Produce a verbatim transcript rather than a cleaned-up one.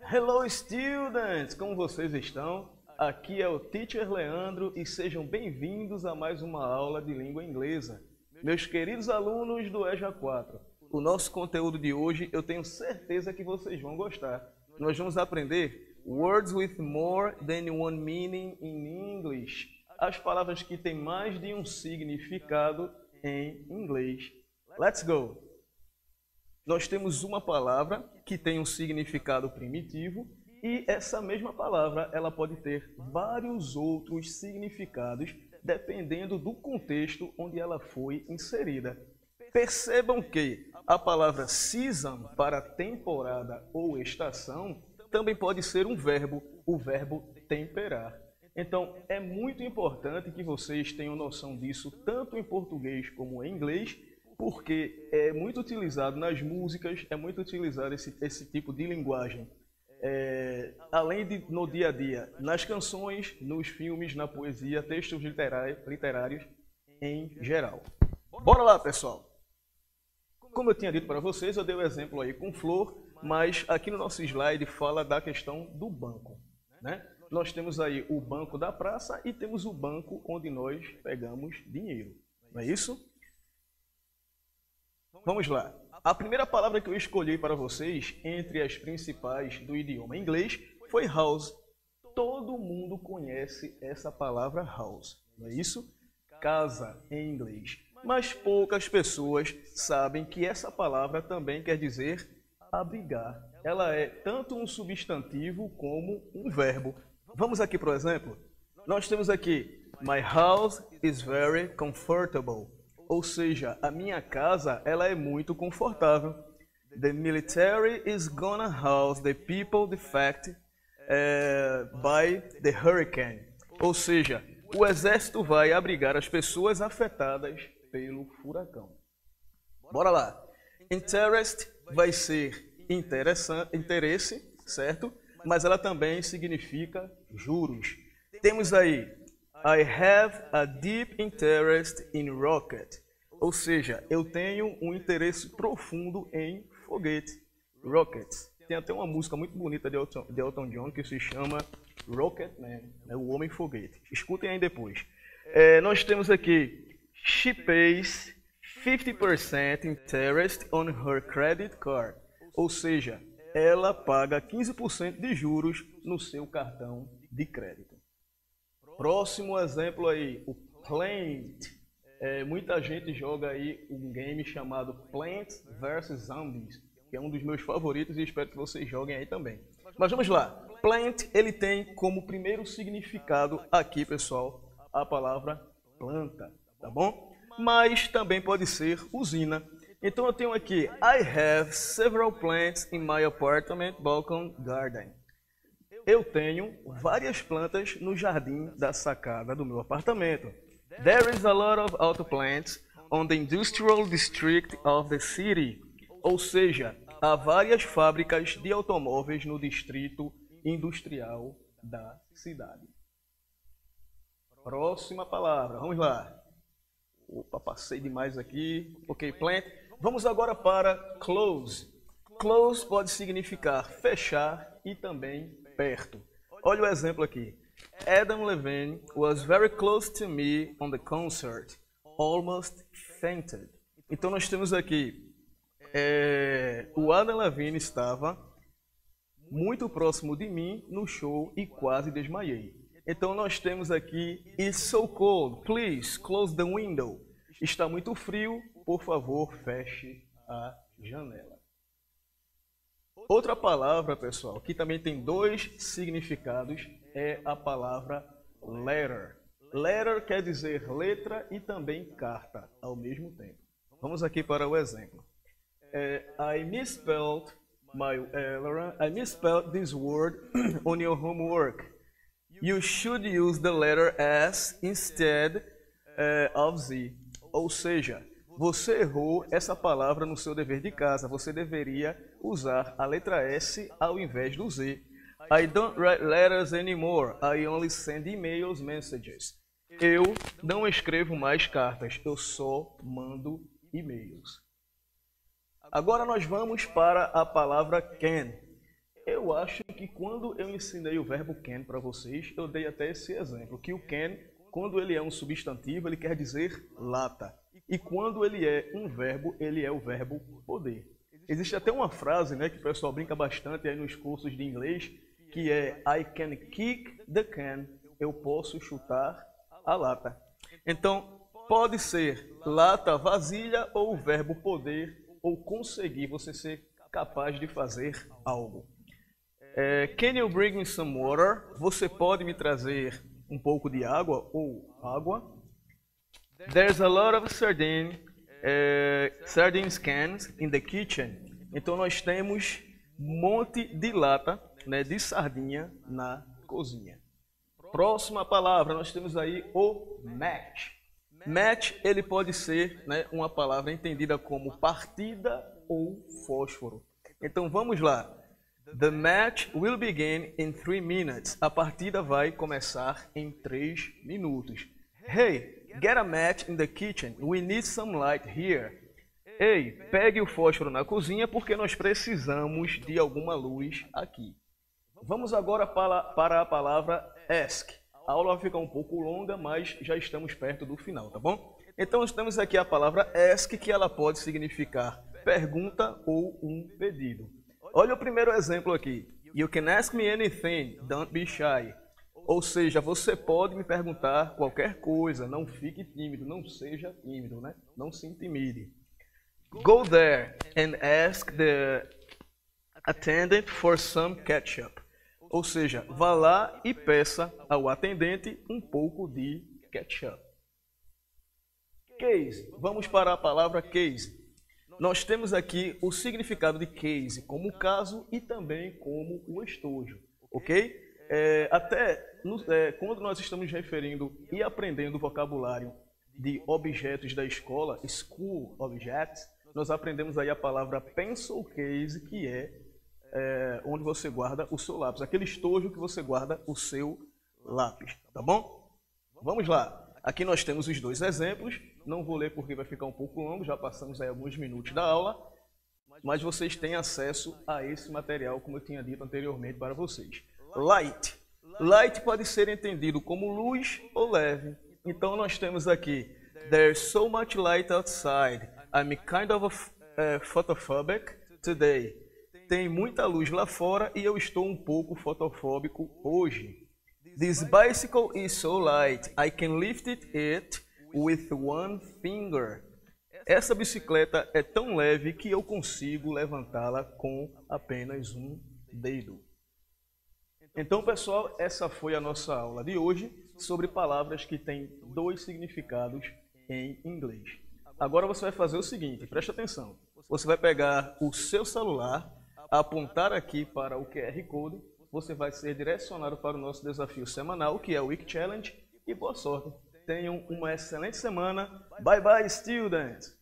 Hello students! Como vocês estão? Aqui é o Teacher Leandro e sejam bem-vindos a mais uma aula de língua inglesa. Meus queridos alunos do E J A quatro, o nosso conteúdo de hoje eu tenho certeza que vocês vão gostar. Nós vamos aprender words with more than one meaning in English. As palavras que têm mais de um significado em inglês. Let's go! Nós temos uma palavra que tem um significado primitivo e essa mesma palavra ela pode ter vários outros significados dependendo do contexto onde ela foi inserida. Percebam que a palavra season para temporada ou estação também pode ser um verbo, o verbo temperar. Então é muito importante que vocês tenham noção disso tanto em português como em inglês, porque é muito utilizado nas músicas, é muito utilizado esse, esse tipo de linguagem. É, além de no dia a dia, nas canções, nos filmes, na poesia, textos literários, literários em geral. Bora lá, pessoal! Como eu tinha dito para vocês, eu dei o exemplo aí com flor, mas aqui no nosso slide fala da questão do banco, né? Nós temos aí o banco da praça e temos o banco onde nós pegamos dinheiro, não é isso? Vamos lá. A primeira palavra que eu escolhi para vocês, entre as principais do idioma inglês, foi house. Todo mundo conhece essa palavra house, não é isso? Casa em inglês. Mas poucas pessoas sabem que essa palavra também quer dizer abrigar. Ela é tanto um substantivo como um verbo. Vamos aqui para o exemplo? Nós temos aqui, my house is very comfortable. Ou seja, a minha casa ela é muito confortável. The military is gonna house the people defected uh, by the hurricane. Ou seja, o exército vai abrigar as pessoas afetadas pelo furacão. Bora lá. Interest vai ser interessante, interesse, certo? Mas ela também significa juros. Temos aí I have a deep interest in rocket. Ou seja, eu tenho um interesse profundo em foguete. Rockets. Tem até uma música muito bonita de Elton, de Elton John que se chama Rocket Man, né? O Homem Foguete. Escutem aí depois. É, nós temos aqui she pays fifty percent interest on her credit card. Ou seja, ela paga quinze por cento de juros no seu cartão de crédito. Próximo exemplo aí, o Plant. É, muita gente joga aí um game chamado Plants versus. Zombies, que é um dos meus favoritos e espero que vocês joguem aí também. Mas vamos lá. Plant, ele tem como primeiro significado aqui, pessoal, a palavra planta, tá bom? Mas também pode ser usina. Então eu tenho aqui, I have several plants in my apartment balcony garden. Eu tenho várias plantas no jardim da sacada do meu apartamento. There is a lot of auto plants on the industrial district of the city. Ou seja, há várias fábricas de automóveis no distrito industrial da cidade. Próxima palavra, vamos lá. Opa, passei demais aqui. Ok, plant. Vamos agora para close. Close pode significar fechar e também perto. Olha o exemplo aqui. Adam Levine was very close to me on the concert, almost fainted. Então nós temos aqui, é, o Adam Levine estava muito próximo de mim no show e quase desmaiei. Então nós temos aqui, it's so cold, please close the window. Está muito frio, por favor, feche a janela. Outra palavra, pessoal, que também tem dois significados, é a palavra letter. Letter quer dizer letra e também carta ao mesmo tempo. Vamos aqui para o exemplo. É, I misspelled my, uh, I misspelled this word on your homework. You should use the letter S instead uh, of Z. Ou seja, você errou essa palavra no seu dever de casa. Você deveria usar a letra S ao invés do Z. I don't write letters anymore. I only send emails, messages. Eu não escrevo mais cartas. Eu só mando e-mails. Agora nós vamos para a palavra can. Eu acho que quando eu ensinei o verbo can para vocês, eu dei até esse exemplo, que o can, quando ele é um substantivo, ele quer dizer lata. E quando ele é um verbo, ele é o verbo poder. Existe até uma frase, né, que o pessoal brinca bastante aí nos cursos de inglês, que é I can kick the can, eu posso chutar a lata. Então, pode ser lata, vasilha, ou o verbo poder, ou conseguir, você ser capaz de fazer algo. É, can you bring me some water? Você pode me trazer um pouco de água ou água? There's a lot of sardine, uh, sardines cans in the kitchen. Então nós temos um monte de lata, né, de sardinha na cozinha. Próxima palavra, nós temos aí o match. Match, ele pode ser, né, uma palavra entendida como partida ou fósforo. Então vamos lá. The match will begin in three minutes. A partida vai começar em três minutos. Hey, get a match in the kitchen. We need some light here. Ei, pegue o fósforo na cozinha porque nós precisamos de alguma luz aqui. Vamos agora para, para a palavra ask. A aula vai ficar um pouco longa, mas já estamos perto do final, tá bom? Então nós temos aqui a palavra ask, que ela pode significar pergunta ou um pedido. Olha o primeiro exemplo aqui. You can ask me anything, don't be shy. Ou seja, você pode me perguntar qualquer coisa, não fique tímido, não seja tímido, né? Não se intimide. Go there and ask the attendant for some ketchup. Ou seja, vá lá e peça ao atendente um pouco de ketchup. Case. Vamos para a palavra case. Nós temos aqui o significado de case como caso e também como o estojo, ok? É, até no, é, quando nós estamos referindo e aprendendo o vocabulário de objetos da escola, school objects, nós aprendemos aí a palavra pencil case, que é, é onde você guarda o seu lápis, aquele estojo que você guarda o seu lápis, tá bom? Vamos lá. Aqui nós temos os dois exemplos, não vou ler porque vai ficar um pouco longo, já passamos aí alguns minutos da aula, mas vocês têm acesso a esse material, como eu tinha dito anteriormente para vocês. Light. Light pode ser entendido como luz ou leve. Então nós temos aqui, there's so much light outside, I'm kind of uh, photophobic today. Tem muita luz lá fora e eu estou um pouco fotofóbico hoje. This bicycle is so light, I can lift it, it with one finger. Essa bicicleta é tão leve que eu consigo levantá-la com apenas um dedo. Então, pessoal, essa foi a nossa aula de hoje sobre palavras que têm dois significados em inglês. Agora você vai fazer o seguinte, preste atenção. Você vai pegar o seu celular, apontar aqui para o Q R Code, você vai ser direcionado para o nosso desafio semanal, que é o Week Challenge, e boa sorte. Tenham uma excelente semana. Bye bye, students!